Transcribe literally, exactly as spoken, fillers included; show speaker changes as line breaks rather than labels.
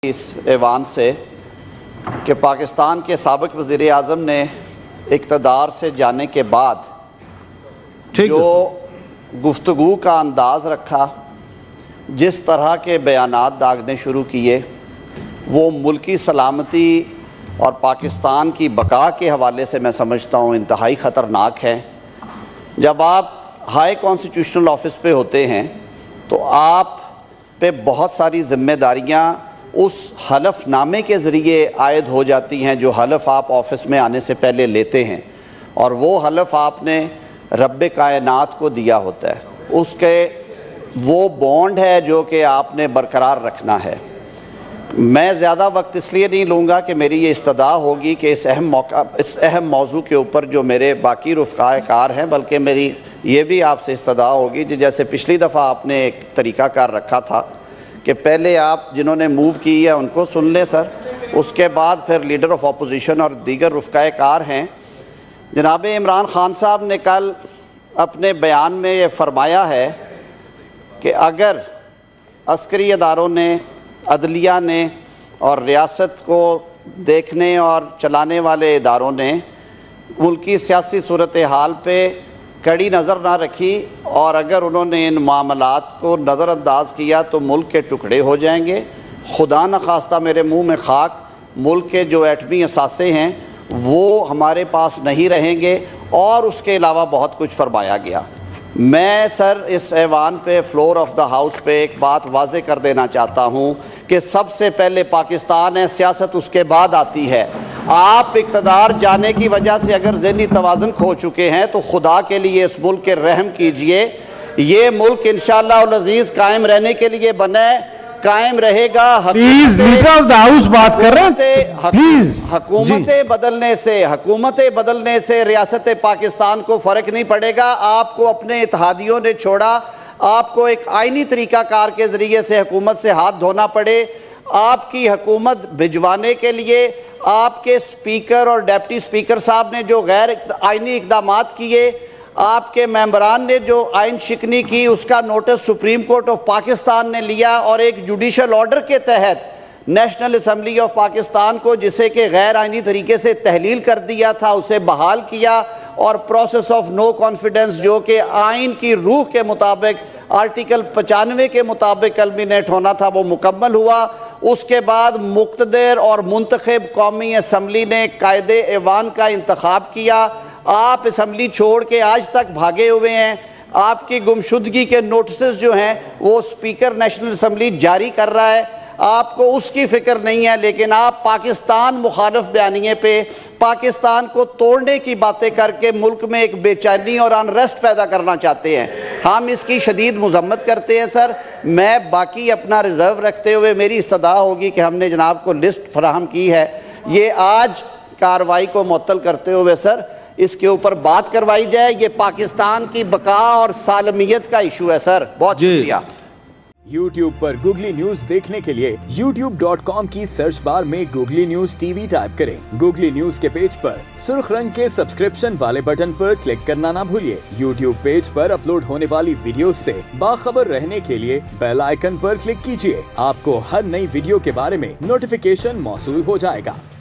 इस ऐवान से कि पाकिस्तान के साबिक़ वज़ीर आज़म ने इक़्तिदार से जाने के बाद जो गुफ्तगू का अंदाज़ रखा, जिस तरह के बयानात दागने शुरू किए, वो मुल्की सलामती और पाकिस्तान की बका के हवाले से मैं समझता हूँ इंतहाई ख़तरनाक है। जब आप हाई कॉन्स्टिट्यूशनल ऑफिस पे होते हैं तो आप पे बहुत सारी ज़िम्मेदारियाँ उस हलफनामे के ज़रिए आयद हो जाती हैं जो हलफ आप ऑफिस में आने से पहले लेते हैं, और वो हलफ आपने रब्बे कायनात को दिया होता है। उसके वो बॉन्ड है जो कि आपने बरकरार रखना है। मैं ज़्यादा वक्त इसलिए नहीं लूँगा कि मेरी ये इस्तदा होगी कि इस अहम मौका इस अहम मौजू के ऊपर जो मेरे बाकी रुफ़क़ाए कार हैं, बल्कि मेरी ये भी आपसे इस्तदा होगी कि जैसे पिछली दफ़ा आपने एक तरीक़ाकार रखा था कि पहले आप जिन्होंने मूव की है उनको सुन लें सर, उसके बाद फिर लीडर ऑफ अपोजिशन और दीगर रुफ़क़ाए कार हैं। जनाब इमरान ख़ान साहब ने कल अपने बयान में ये फरमाया है कि अगर अस्करी अदारों ने, अदलिया ने और रियासत को देखने और चलाने वाले इदारों ने मुल्की सियासी सूरत हाल पे कड़ी नज़र ना रखी और अगर उन्होंने इन मामलात को नज़रअंदाज किया तो मुल्क के टुकड़े हो जाएंगे। खुदा न खास्ता मेरे मुंह में खाक, मुल्क के जो एटमी असासे हैं वो हमारे पास नहीं रहेंगे, और उसके अलावा बहुत कुछ फरमाया गया। मैं सर इस ऐवान पे, फ्लोर ऑफ द हाउस पे एक बात वाज़े कर देना चाहता हूँ कि सबसे पहले पाकिस्तान है, सियासत उसके बाद आती है। आप इक़्तिदार जाने की वजह से अगर ज़हनी तवाज़ुन खो चुके हैं तो खुदा के लिए इस मुल्क के रहम कीजिए। ये मुल्क इंशाअल्लाह अज़ीज़ कायम रहने के लिए बना है, कायम रहेगा।
Please leader of the house बात कर रहे हैं, प्लीज।
हुकूमतें बदलने से हुकूमतें बदलने से रियासत पाकिस्तान को फ़र्क नहीं पड़ेगा। आपको अपने इत्तेहादियों ने छोड़ा, आपको एक आइनी तरीक़ाकार के ज़रिए से हुकूमत से हाथ धोना पड़े। आपकी हुकूमत भिजवाने के लिए आपके स्पीकर और डिप्टी स्पीकर साहब ने जो गैर आइनी इक़दामात किए, आपके मेंबरान ने जो आइन शिकनी की, उसका notice supreme court of Pakistan ने लिया और एक जुडिशल ऑर्डर के तहत नेशनल असम्बली ऑफ पाकिस्तान को, जिसे कि गैर आइनी तरीके से तहलील कर दिया था, उसे बहाल किया और प्रोसेस ऑफ नो कॉन्फिडेंस जो कि आइन की रूह के मुताबिक आर्टिकल पचानवे के मुताबिक कल्मिनेट होना था वो मुकम्मल हुआ। उसके बाद मुक़्तदर और मुंतखब कौमी असम्बली ने कायदे ऐवान का इंतखाब किया। आप असम्बली छोड़ के आज तक भागे हुए हैं। आपकी गुमशुदगी के नोटिस जो हैं वो स्पीकर नेशनल असम्बली जारी कर रहा है, आपको उसकी फ़िक्र नहीं है, लेकिन आप पाकिस्तान मुखालिफ बयानिए पे पाकिस्तान को तोड़ने की बातें करके मुल्क में एक बेचैनी और अनरेस्ट पैदा करना चाहते हैं। हम इसकी शदीद मज़म्मत करते हैं सर। मैं बाकी अपना रिज़र्व रखते हुए मेरी इस्तदा होगी कि हमने जनाब को लिस्ट फराहम की है, ये आज कार्रवाई को मुअत्तल करते हुए सर इसके ऊपर बात करवाई जाए। ये पाकिस्तान की बका और सालमियत का इशू है सर। बहुत शुक्रिया।
यूट्यूब पर गूगली न्यूज देखने के लिए यूट्यूब डॉट कॉम की सर्च बार में गूगली न्यूज टीवी टाइप करें। गूगली न्यूज के पेज पर सुर्ख रंग के सब्सक्रिप्शन वाले बटन पर क्लिक करना ना भूलिए। यूट्यूब पेज पर अपलोड होने वाली वीडियोस से बाखबर रहने के लिए बेल आइकन पर क्लिक कीजिए। आपको हर नई वीडियो के बारे में नोटिफिकेशन मौसूल हो जाएगा।